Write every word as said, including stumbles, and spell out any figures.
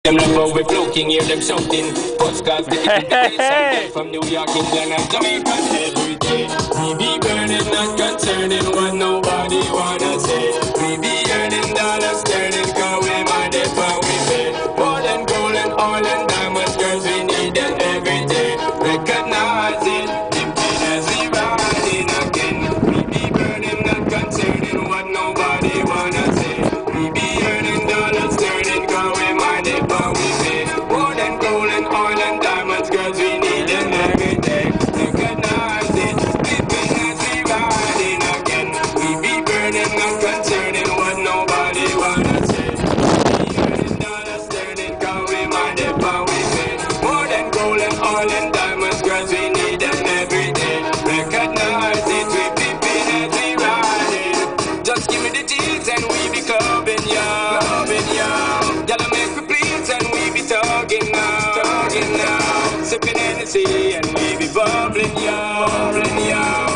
Them love how we floating, hear them shouting. Postcards, the hey, from New York, England, and Jamaica every day. We be burning, not concerning what nobody wanna say. We be earning dollars, turning, cause we mind it what we pay. Gold and gold and oil and diamonds, girls, we need them every day. Recognize it, dipping as we riding again. We be burning, not concerning what nobody wanna say. We be earning dollars, turning, cause we mind it what we pay. Gold and gold and oil and diamonds, girls, we need them every day. Recognize it, dipping as we riding again. We be burning, not concerning what nobody wanna say. We be earning dollars, turning, cause we mind it what we pay. More than gold and oil and diamonds, girls, we need them every day. Recognize it, we dipping as we riding. Just give me the deeds and we be clubbing, yeah, clubbing, yeah. Y'all make me please and we be talking now, talking now. Sipping Hennessy and we be bubbling, yeah, bubbling, yeah.